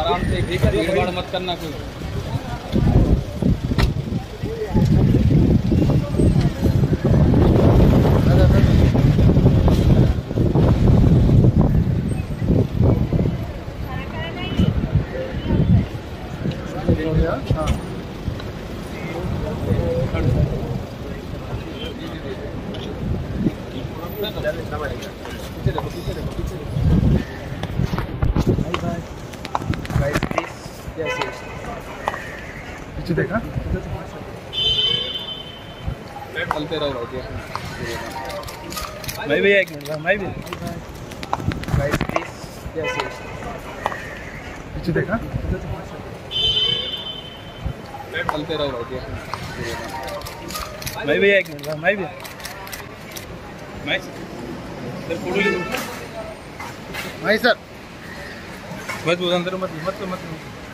आराम से भीड़ मत करना कोई। पीछे देखा चलते रहो भाई। मैं भी एक मिनट मैं भी पीछे देखा चलते रहो भाई। मैं भी एक मिनट मैं भी मैं फोटो ले नहीं सर बस अंदर मत